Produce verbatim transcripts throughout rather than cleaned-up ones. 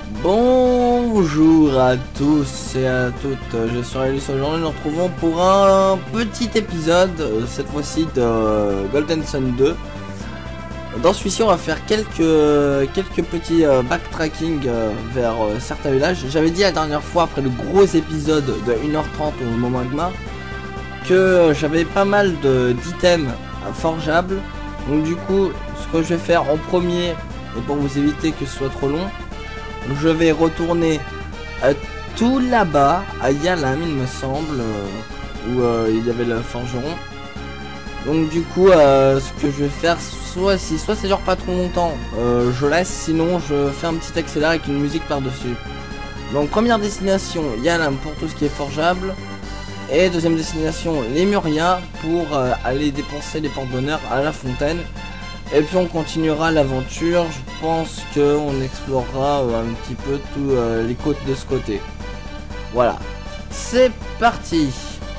Bonjour à tous et à toutes, je suis Alice. Aujourd'hui nous nous retrouvons pour un petit épisode, cette fois-ci de Golden Sun deux. Dans celui-ci on va faire quelques, quelques petits euh, backtracking euh, vers euh, certains villages. J'avais dit la dernière fois, après le gros épisode de une heure trente au moment magma, que j'avais pas mal d'items forgeables. Donc du coup, ce que je vais faire en premier, et pour vous éviter que ce soit trop long, je vais retourner euh, tout là-bas, à Yalam il me semble, euh, où euh, il y avait le forgeron. Donc du coup, euh, ce que je vais faire, soit si soit ça dure pas trop longtemps, euh, je laisse, sinon je fais un petit accéléré avec une musique par-dessus. Donc première destination, Yalam pour tout ce qui est forgeable. Et deuxième destination, Lemuria pour euh, aller dépenser les portes d'honneur à la fontaine. Et puis on continuera l'aventure. Je pense qu'on explorera euh, un petit peu tous euh, les côtes de ce côté. Voilà, c'est parti.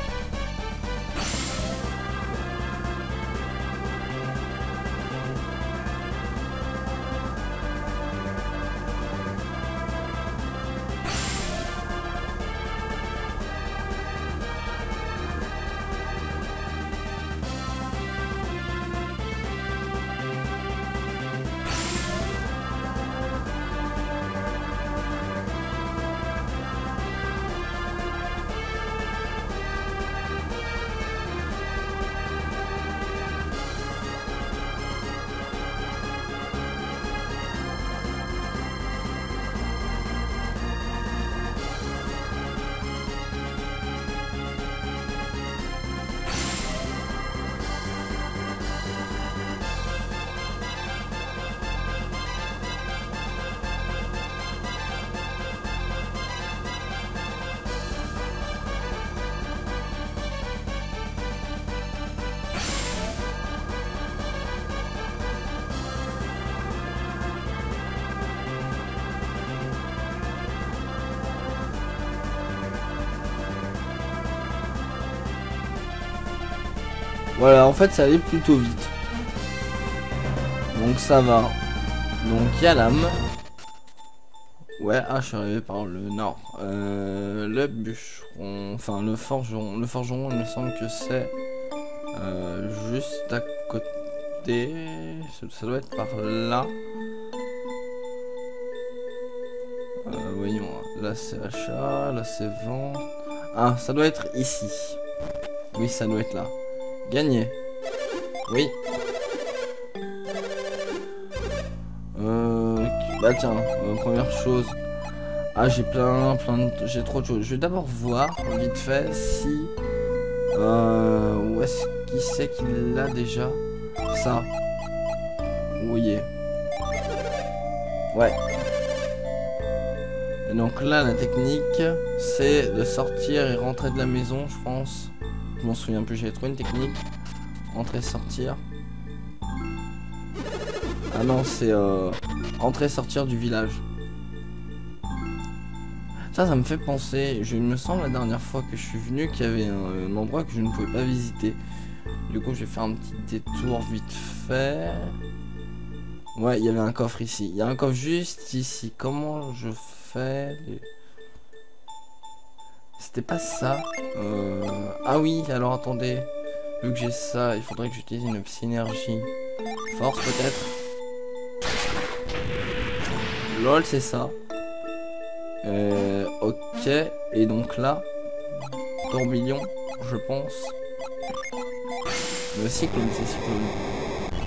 Voilà, en fait ça allait plutôt vite. Donc ça va. Donc Yalam. Ouais, ah je suis arrivé par le nord. Euh, le bûcheron, enfin le forgeron. Le forgeron, il me semble que c'est euh, juste à côté. Ça, ça doit être par là. Euh, voyons, là c'est achat, là c'est vente. Ah, ça doit être ici. Oui, ça doit être là. Gagné. Oui. Euh, bah tiens, euh, première chose. Ah, j'ai plein, plein de... J'ai trop de choses. Je vais d'abord voir, vite fait, si... Euh, où est-ce qu'il sait qu'il l'a déjà? Ça. Oui. Ouais. Et donc là, la technique, c'est de sortir et rentrer de la maison, je pense. Je m'en souviens plus, j'avais trouvé une technique. Entrer, sortir. Ah non, c'est euh, entrer, sortir du village. Ça, ça me fait penser. Je, il me semble la dernière fois que je suis venu qu'il y avait un, un endroit que je ne pouvais pas visiter. Du coup, je vais faire un petit détour vite fait. Ouais, il y avait un coffre ici. Il y a un coffre juste ici. Comment je fais les... C'était pas ça. Euh... Ah oui, alors attendez. Vu que j'ai ça, il faudrait que j'utilise une synergie. Force peut-être. Lol, c'est ça. Euh, ok. Et donc là, tourbillon, je pense. Le cyclone, c'est cyclone.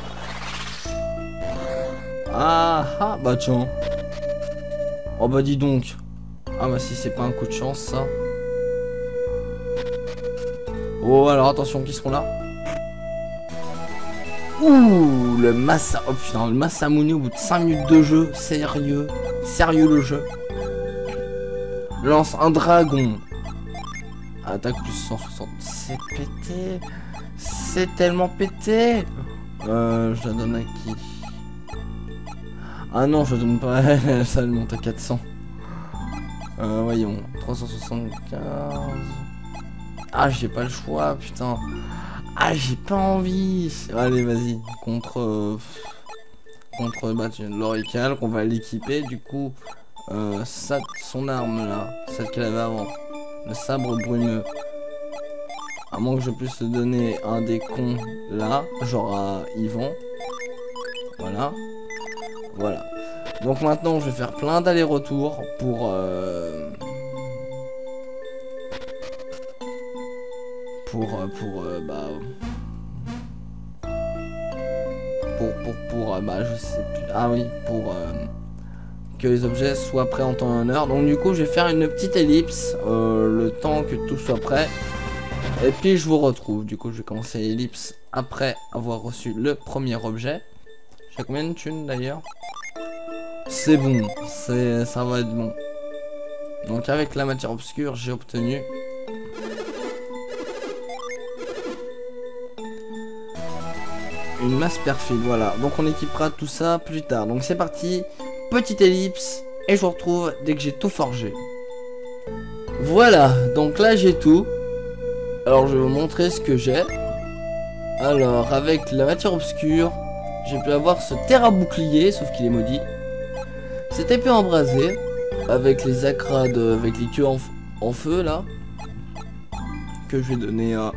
Ah ah, bah tiens. Oh bah dis donc. Ah bah si c'est pas un coup de chance ça. Oh alors attention, qui seront là? Ouh, le Massa... Oh putain, le Masamune au bout de cinq minutes de jeu. Sérieux. Sérieux le jeu. Lance un dragon. Attaque plus cent soixante. C'est pété. C'est tellement pété. Euh, je la donne à qui? Ah non, je la donne pas. Ça elle monte à quatre cents. Euh, voyons, trois cent soixante-quinze. Ah, j'ai pas le choix, putain. Ah, j'ai pas envie. Allez, vas-y. Contre... Euh, contre bah, l'orical, qu'on va l'équiper. Du coup, euh, ça, son arme là, celle qu'elle avait avant, le sabre brumeux. À moins que je puisse te donner un des cons là, genre à Yvan. Voilà. Voilà. Donc maintenant je vais faire plein d'allers-retours pour... Euh, pour... Pour... Euh, bah... Pour... Pour... Pour... Euh, bah je sais plus... Ah oui, pour... Euh, que les objets soient prêts en temps et en heure. Donc du coup je vais faire une petite ellipse. Euh, le temps que tout soit prêt. Et puis je vous retrouve. Du coup je vais commencer l'ellipse après avoir reçu le premier objet. J'ai combien de thunes d'ailleurs? C'est bon, c'est ça va être bon. Donc avec la matière obscure, j'ai obtenu une masse perfide, voilà. Donc on équipera tout ça plus tard. Donc c'est parti, petite ellipse, et je vous retrouve dès que j'ai tout forgé. Voilà, donc là j'ai tout. Alors je vais vous montrer ce que j'ai. Alors avec la matière obscure, j'ai pu avoir ce terre à bouclier, sauf qu'il est maudit. Cette épée embrasée, avec les acrades, avec les queues en, en feu là, que je vais donner à,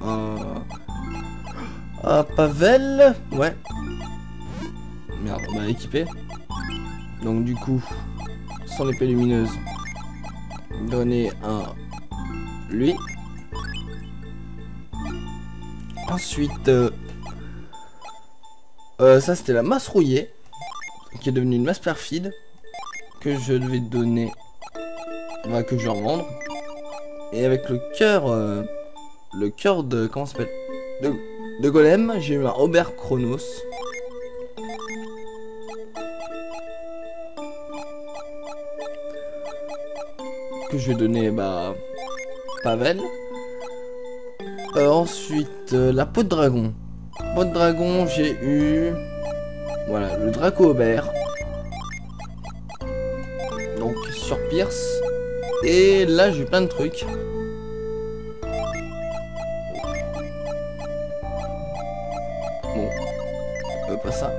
à, à Pavel, ouais. Merde, on va équiper. Donc du coup, son épée lumineuse, donner à lui. Ensuite, euh, euh, ça c'était la masse rouillée, qui est devenue une masse perfide, que je devais donner, bah, que je vais revendre. Et avec le cœur, euh, le cœur de, comment ça s'appelle, de, de golem, j'ai eu un Ober Chronos. Que je vais donner, bah, Pavel. Euh, ensuite, euh, la peau de dragon. Peau de dragon, j'ai eu... Voilà, le Draco Aubert. Donc, sur Pierce. Et là, j'ai eu plein de trucs. Bon. Euh, pas ça.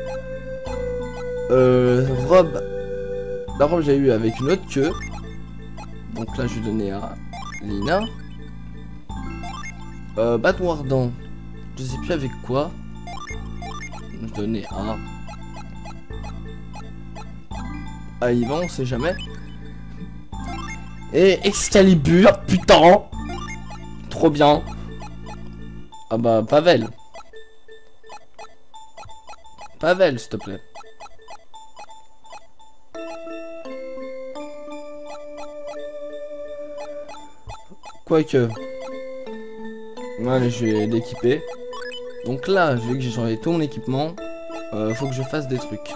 Euh, robe. La robe, j'ai eu avec une autre queue. Donc là, je vais donner à Lina. Euh, bâton ardent, je sais plus avec quoi. Je donnais à à Yvan, on sait jamais. Et Excalibur, putain, trop bien. Ah bah Pavel, Pavel, s'il te plaît. Quoique. Allez, je vais l'équiper. Donc là, vu que j'ai changé tout mon équipement, euh, faut que je fasse des trucs.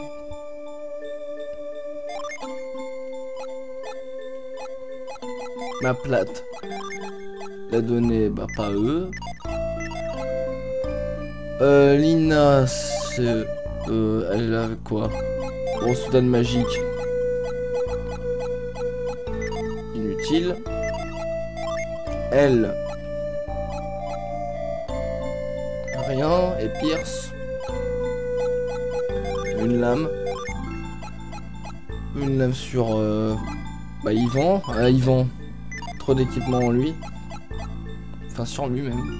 Ma plate, la donnée, bah pas eux. Euh, Lina, c'est... Euh, elle est avec quoi? Bon, soudane magique. Inutile. Elle... Rien. Et Pierce, une lame. Une lame sur euh, bah Yvan. Ah, Yvan, trop d'équipement en lui. Enfin sur lui même.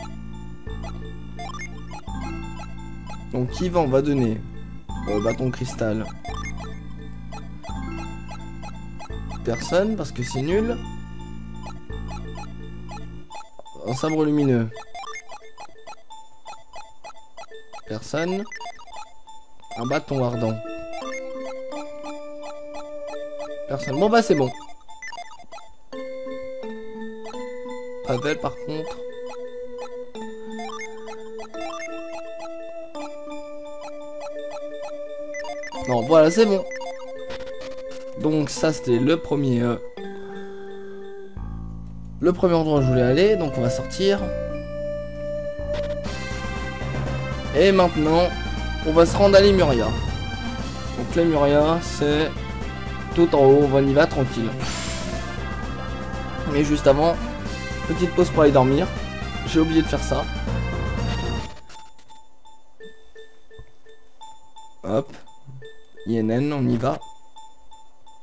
Donc Yvan va donner euh, bâton cristal. Personne parce que c'est nul. Un sabre lumineux. Personne. Un bâton ardent. Personne. Bon bah c'est bon. Pavel par contre. Non voilà c'est bon. Donc ça c'était le premier euh, le premier endroit où je voulais aller. Donc on va sortir. Et maintenant, on va se rendre à Lemuria. Donc Lemuria, c'est tout en haut, on y va tranquille. Mais juste avant, petite pause pour aller dormir. J'ai oublié de faire ça. Hop. I N N, on y va.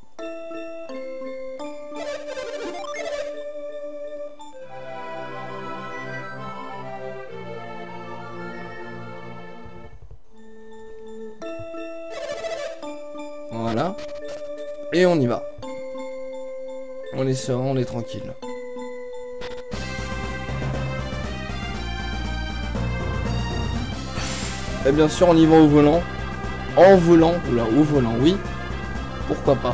Voilà. Et on y va. On est serein, on est tranquille. Et bien sûr, on y va au volant. En volant. Oula, au volant, oui. Pourquoi pas.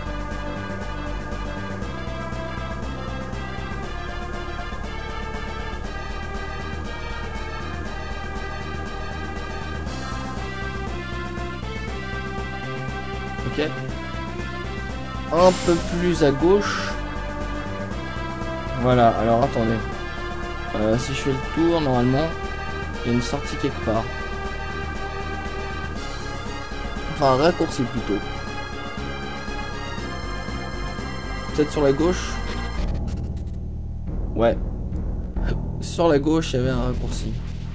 Ok. Un peu plus à gauche. Voilà, alors attendez. Euh, si je fais le tour, normalement, il y a une sortie quelque part. Enfin, un raccourci plutôt. Peut-être sur la gauche. Ouais. Sur la gauche, il y avait un raccourci.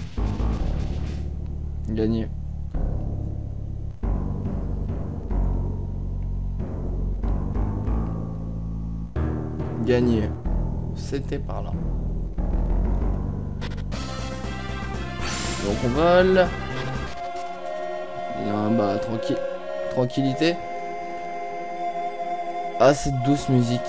Gagné. Gagné. C'était par là. Donc on vole. Il y a un bas tranquille. Tranquillité. Ah, cette douce musique.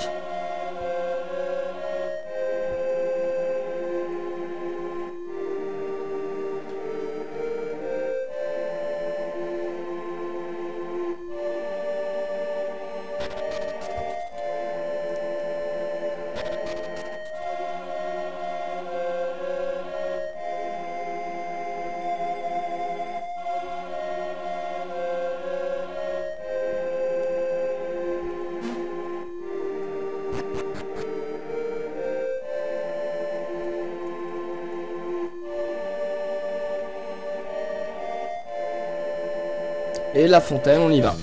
Et la fontaine, on y va.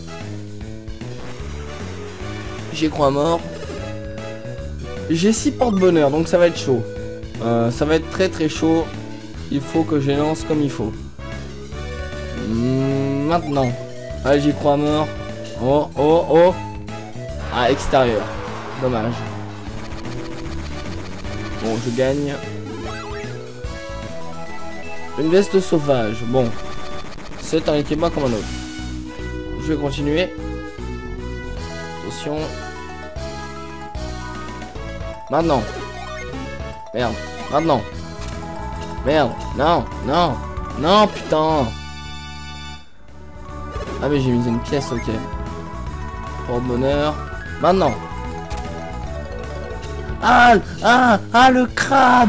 J'y crois mort. J'ai six porte-bonheur, donc ça va être chaud. Euh, ça va être très très chaud. Il faut que je les lance comme il faut. Mmh, maintenant. Allez, j'y crois mort. Oh, oh, oh. Ah, extérieur. Dommage. Bon, je gagne. Une veste sauvage. Bon. C'est un équipement comme un autre. Je vais continuer. Attention. Maintenant. Merde. Maintenant. Merde. Non. Non. Non, putain. Ah mais j'ai mis une pièce, ok. Porte-bonheur. Maintenant. Ah, ah, ah, le crabe.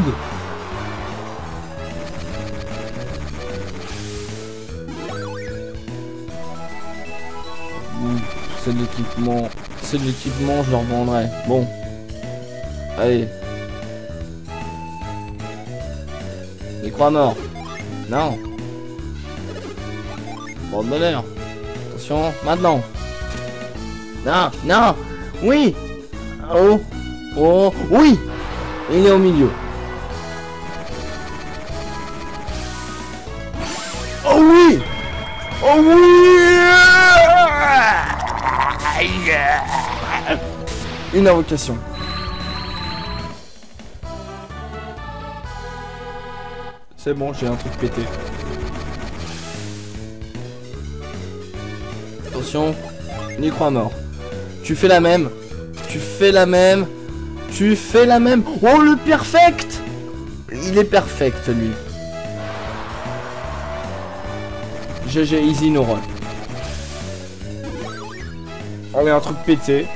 C'est de l'équipement. C'est de l'équipement, je le revendrai. Bon. Allez. Les croix morts. Non. Porte-bonheur. Attention, maintenant. Non, non. Oui. Oh. Oh. Oui. Il est au milieu. Oh oui. Oh oui. Une invocation. C'est bon, j'ai un truc pété. Attention, ni croix mort. Tu fais la même. Tu fais la même. Tu fais la même. Oh, le perfect. Il est perfect, lui. G G, easy, no run. On a un truc pété.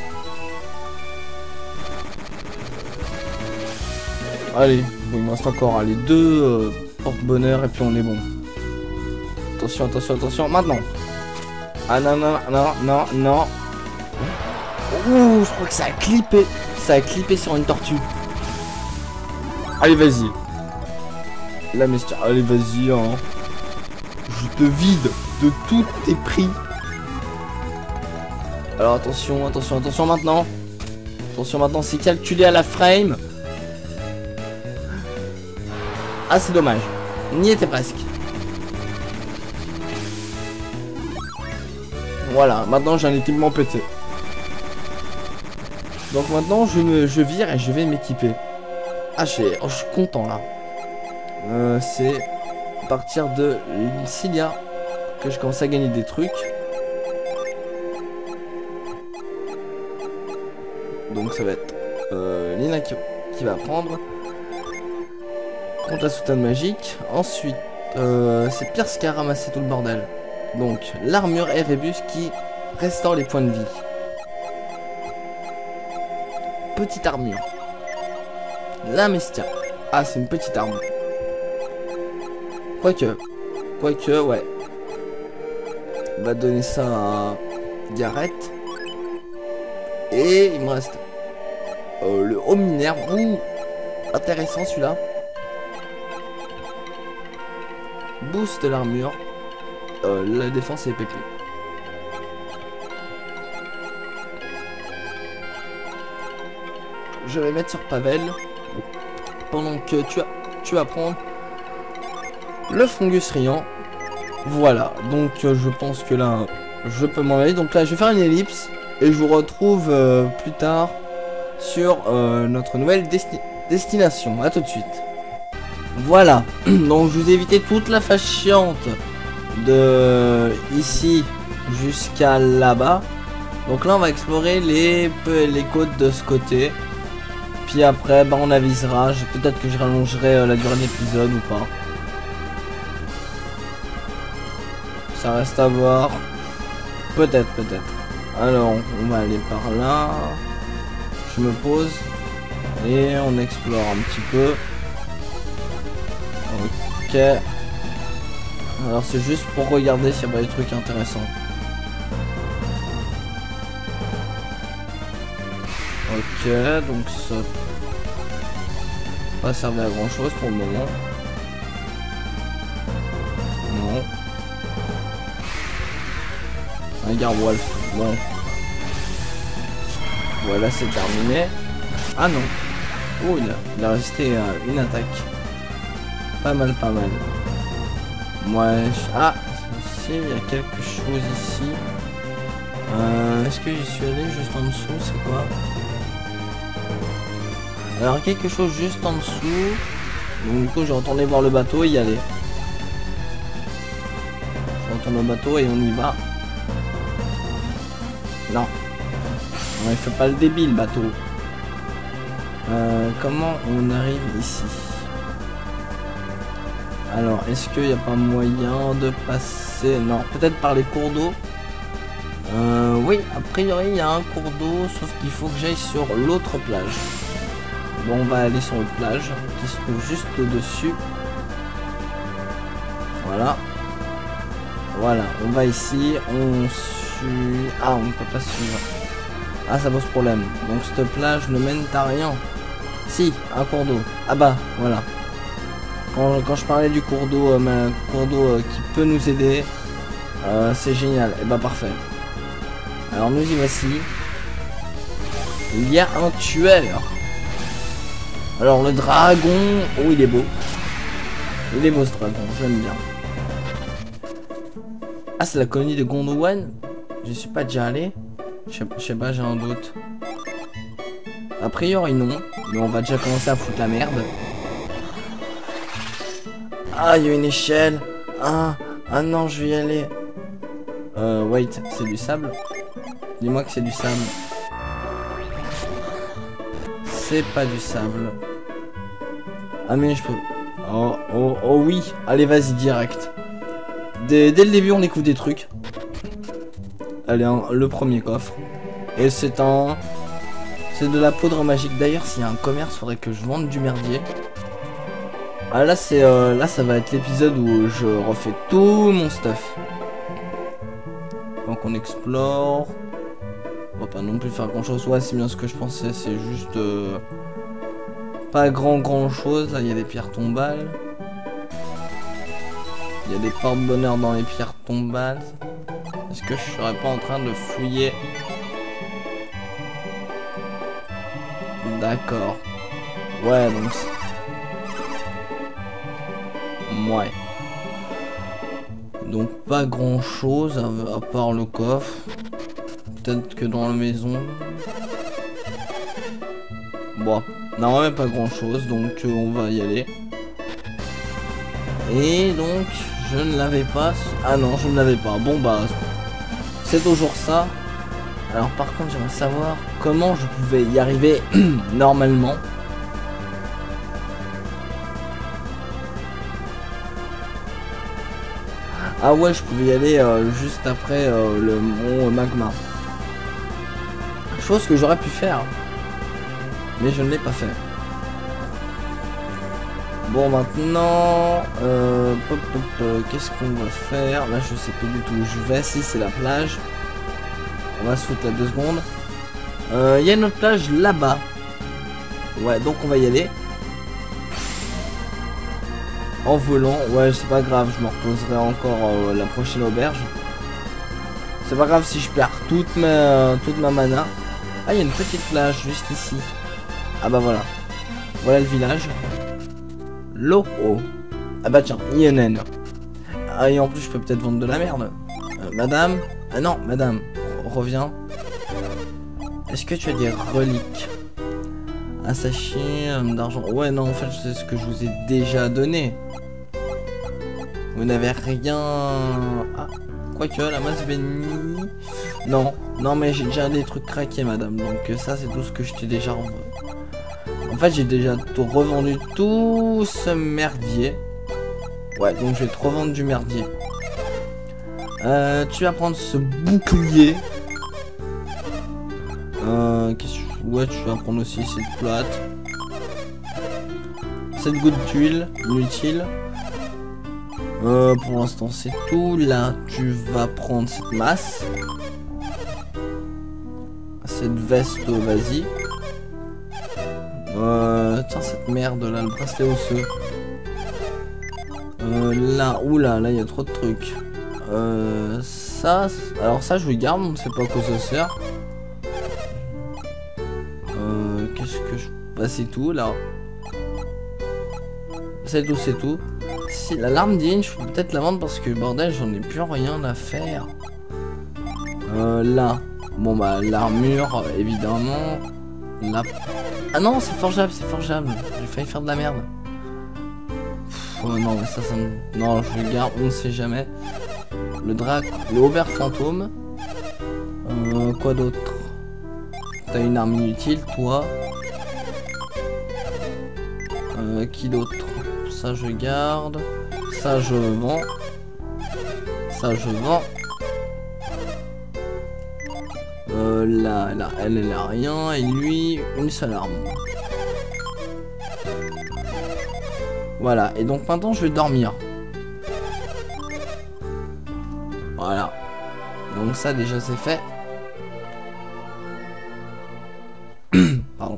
Allez, bon, il me reste encore allez, deux euh, porte-bonheur et puis on est bon. Attention, attention, attention, maintenant. Ah non, non, non, non, non. Ouh, je crois que ça a clippé. Ça a clippé sur une tortue. Allez, vas-y. La mestia, allez, vas-y, hein. Je te vide de tous tes prix. Alors attention, attention, attention maintenant. Attention maintenant, c'est calculé à la frame. Ah, c'est dommage. On y était presque. Voilà, maintenant j'ai un équipement pété. Donc maintenant je me je vire et je vais m'équiper. Ah, je, oh, je suis content là. Euh, c'est à partir de Cilia que je commence à gagner des trucs. Donc ça va être euh, Lina qui, qui va prendre. Contre la soutane magique. Ensuite, euh, c'est Pierce qui a ramassé tout le bordel. Donc l'armure et Rébus qui restaure les points de vie. Petite armure. La Mestia. Ah, c'est une petite arme. Quoique. Quoique, ouais. On va donner ça à Garrett. Et il me reste euh, le haut minerve. Ouh, intéressant celui-là. Boost l'armure. Euh, la défense est pépé. Je vais mettre sur Pavel. Pendant que tu, as, tu vas prendre le Fungus Riant. Voilà. Donc euh, je pense que là, je peux m'en aller. Donc là, je vais faire une ellipse. Et je vous retrouve euh, plus tard sur euh, notre nouvelle desti destination. A tout de suite. Voilà. Donc je vous ai évité toute la phase chiante de ici jusqu'à là-bas. Donc là on va explorer les, les côtes de ce côté. Puis après bah, on avisera. Peut-être que je rallongerai euh, la durée de l'épisode ou pas. Ça reste à voir. Peut-être, peut-être. Alors on va aller par là. Je me pose. Et on explore un petit peu. Ok. Alors c'est juste pour regarder s'il y a pas des trucs intéressants. Ok, donc ça pas servir à grand chose pour le moment. Non. Un Garwolf. Bon. Voilà, c'est terminé. Ah non. Oh, il a, il a resté euh, une attaque. Pas mal, pas mal. Moi, je... ah, ici, il y a quelque chose ici. Euh, Est-ce que j'y suis allé juste en dessous? C'est quoi? Alors, quelque chose juste en dessous. Donc, du coup, je vais retourner voir le bateau et y aller. Je retourne au bateau et on y va. Non. Non, il fait pas le débile, bateau. Euh, comment on arrive ici? Alors, est-ce qu'il n'y a pas moyen de passer? Non, peut-être par les cours d'eau. Euh, oui, a priori, il y a un cours d'eau, sauf qu'il faut que j'aille sur l'autre plage. Bon, on va aller sur l'autre plage, qui se trouve juste au-dessus. Voilà. Voilà, on va ici, on suit... Ah, on ne peut pas suivre. Ah, ça pose problème. Donc, cette plage ne mène à rien. Si, un cours d'eau. Ah bah, voilà. Quand, quand je parlais du cours d'eau, euh, un cours d'eau euh, qui peut nous aider, euh, c'est génial. Et bah parfait. Alors nous y voici. Il y a un tueur. Alors le dragon, oh il est beau. Il est beau ce dragon, j'aime bien. Ah c'est la colonie de Gondowan. Je suis pas déjà allé. Je sais, je sais pas, j'ai un doute. A priori non, mais on va déjà commencer à foutre la merde. Ah, il y a une échelle. Ah, ah non, je vais y aller. Euh, wait, c'est du sable. Dis-moi que c'est du sable. C'est pas du sable. Ah mais je peux... Oh, oh, oh oui. Allez, vas-y, direct. Dès, dès le début, on découvre des trucs. Allez, hein, le premier coffre. Et c'est un... C'est de la poudre magique. D'ailleurs, s'il y a un commerce, faudrait que je vende du merdier. Ah là c'est euh, là ça va être l'épisode où je refais tout mon stuff. Donc on explore. On va pas non plus faire grand chose. Ouais c'est bien ce que je pensais. C'est juste euh, pas grand grand chose. Là il y a des pierres tombales. Il y a des porte-bonheur dans les pierres tombales. Est-ce que je serais pas en train de fouiller? D'accord. Ouais donc ouais. Donc pas grand chose à, à part le coffre. Peut-être que dans la maison. Bon, non même pas grand chose. Donc euh, on va y aller. Et donc je ne l'avais pas. Ah non je ne l'avais pas. Bon bah c'est toujours ça. Alors par contre j'aimerais savoir comment je pouvais y arriver normalement. Ah ouais, je pouvais y aller euh, juste après euh, le mont magma. Chose que j'aurais pu faire. Mais je ne l'ai pas fait. Bon maintenant, euh, qu'est-ce qu'on va faire? Là je sais plus du tout où je vais. Si c'est la plage. On va se foutre là deux secondes. Il euh, y a une autre plage là-bas. Ouais, donc on va y aller. En volant, ouais, c'est pas grave, je me reposerai encore euh, la prochaine auberge. C'est pas grave si je perds toute ma, toute ma mana. Ah, il y a une petite plage juste ici. Ah bah voilà. Voilà le village. L'eau. Oh. Ah bah tiens, il y a une naine. Ah, et en plus, je peux peut-être vendre de la merde. Euh, madame. Ah non, madame. Reviens. Est-ce que tu as des reliques? Un sachet euh, d'argent. Ouais, non, en fait, c'est ce que je vous ai déjà donné. Vous n'avez rien... Ah, quoique, la masse bénie... Non, non, mais j'ai déjà des trucs craqués, madame. Donc euh, ça, c'est tout ce que je t'ai déjà revendu. En fait, j'ai déjà tout revendu tout ce merdier. Ouais, donc je vais te revendre du merdier. Euh, tu vas prendre ce bouclier. Euh, qu'est-ce que... Ouais, tu vas prendre aussi cette plate. Cette goutte d'huile, inutile. Euh, pour l'instant, c'est tout. Là, tu vas prendre cette masse. Cette veste, vas-y. Euh, tiens, cette merde là, le bracelet osseux. Euh, là, oula, là, il y a trop de trucs. Euh, ça, alors ça, je le garde, on ne sait pas à quoi ça sert. Euh, qu'est-ce que je... Bah, c'est tout, là. C'est tout, c'est tout. Si, la larme d'Ian, je peux peut-être la vendre parce que, bordel, j'en ai plus rien à faire. Euh, là. Bon, bah, l'armure, évidemment. Là. Ah non, c'est forgeable, c'est forgeable. J'ai failli faire de la merde. Pff, oh, non, mais ça, ça me... Non, je le garde, on ne sait jamais. Le drac, le Aubert fantôme. Euh, quoi d'autre? T'as une arme inutile, toi. Euh, qui d'autre? Ça, je garde. Ça, je vends. Ça, je vends. Euh, là, là, elle, elle a rien. Et lui, une seule arme. Voilà. Et donc, maintenant, je vais dormir. Voilà. Donc, ça, déjà, c'est fait. Pardon.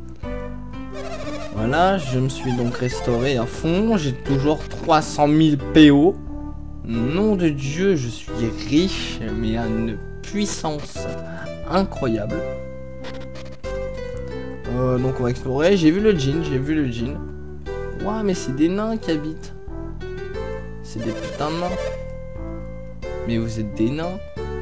Voilà, je me suis donc restauré à fond. J'ai toujours trois cent mille P O. Nom de Dieu, je suis riche, mais à une puissance incroyable. Euh, donc on va explorer. J'ai vu le djinn, j'ai vu le djinn. Ouah, mais c'est des nains qui habitent. C'est des putains de nains. Mais vous êtes des nains.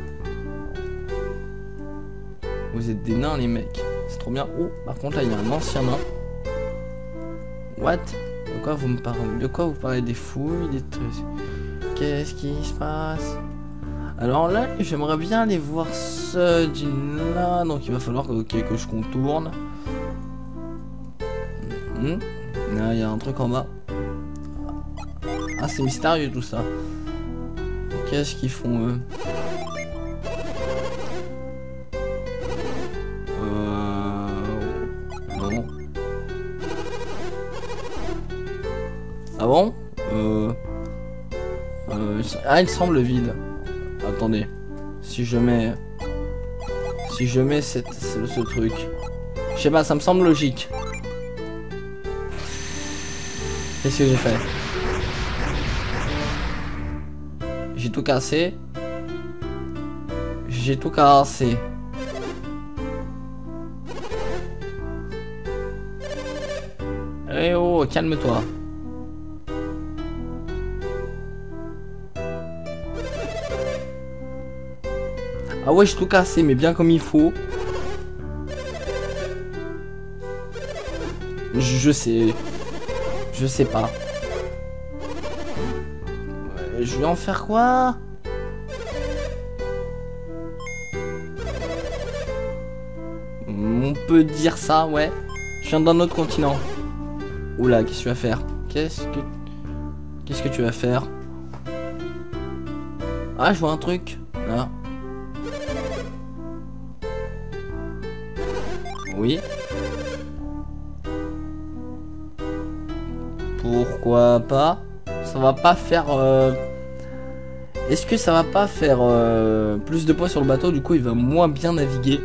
Vous êtes des nains, les mecs. C'est trop bien. Oh, par contre, là, il y a un ancien nain. What? De quoi vous me parlez? De quoi vous parlez? Des fouilles, des trucs? Qu'est-ce qui se passe? Alors là, j'aimerais bien aller voir ce djinn là. Donc il va falloir que, okay, que je contourne. Mmh. Là, il y a un truc en bas. Ah, c'est mystérieux tout ça. Qu'est-ce qu'ils font eux? Ah bon? Euh... Euh... Ah, il semble vide. Attendez. Si je mets... Si je mets cette... ce, ce truc... Je sais pas, ça me semble logique. Qu'est-ce que j'ai fait? J'ai tout cassé. J'ai tout cassé. Eh oh, calme-toi. Ah ouais, j'ai tout cassé, mais bien comme il faut. Je, je sais. Je sais pas. Je vais en faire quoi? On peut dire ça, ouais. Je viens d'un autre continent. Oula, qu'est-ce que tu vas faire? Qu'est-ce que... Qu'est-ce que tu vas faire? Ah, je vois un truc. Là. Oui. Pourquoi pas? Ça va pas faire... Euh... Est-ce que ça va pas faire euh, plus de poids sur le bateau? Du coup, il va moins bien naviguer.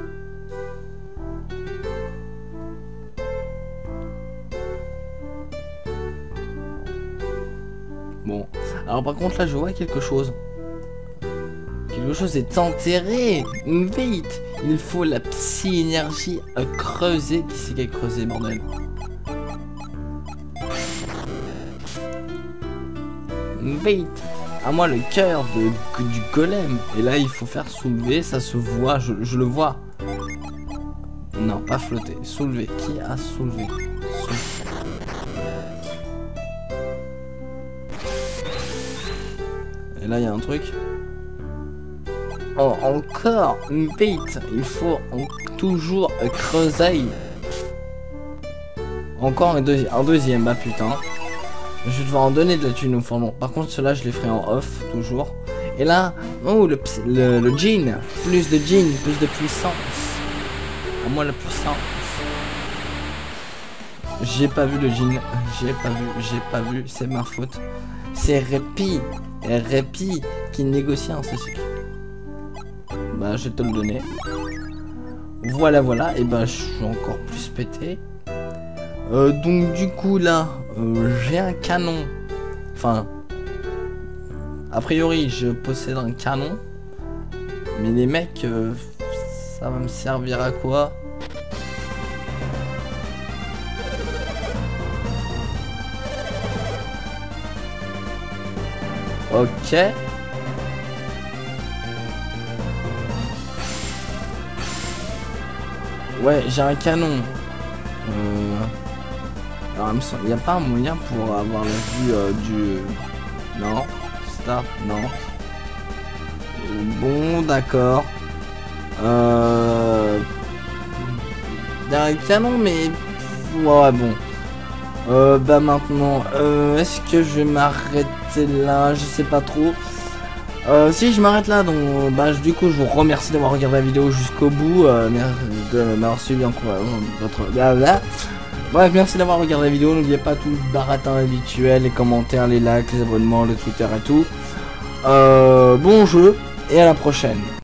Bon. Alors par contre, là, je vois quelque chose. Quelque chose est enterré. Vite. Il faut la psy-énergie à creuser. Qui c'est qui a creusé, bordel? Vite. À moi le cœur de, du golem. Et là il faut faire soulever. Ça se voit. Je, je le vois. Non, pas flotter. Soulever. Qui a soulevé? Soulever. Et là il y a un truc. Oh, encore une bête. Il faut en, toujours creuser. Encore un, deuxi un deuxième. Bah putain. Je vais devoir en donner de la thune au fond. Bon, par contre, cela je les ferai en off, toujours. Et là, oh, le, le, le jean. Plus de jean, plus de puissance. À moi, la puissance. J'ai pas vu le jean. J'ai pas vu, j'ai pas vu. C'est ma faute. C'est Répi. Répi qui négocie un ceci. Bah, je vais te le donner. Voilà, voilà. Et bah, je suis encore plus pété. Euh, donc du coup là euh, j'ai un canon. Enfin a priori je possède un canon. Mais les mecs euh, ça va me servir à quoi? Ok. Ouais, j'ai un canon. Euh... Alors, il n'y a pas un moyen pour avoir la vue euh, du... Non. Start, non. Bon, d'accord. Euh... Il y a un canon, mais... Ouais, bon. Euh, bah maintenant, euh, est-ce que je vais m'arrêter là? Je sais pas trop. Euh, si je m'arrête là, donc bah du coup je vous remercie d'avoir regardé la vidéo jusqu'au bout. Euh, merci de m'avoir suivi encore euh, votre blabla. Bref, merci d'avoir regardé la vidéo. N'oubliez pas tout le baratin habituel, les commentaires, les likes, les abonnements, le Twitter et tout. Euh, bon jeu et à la prochaine.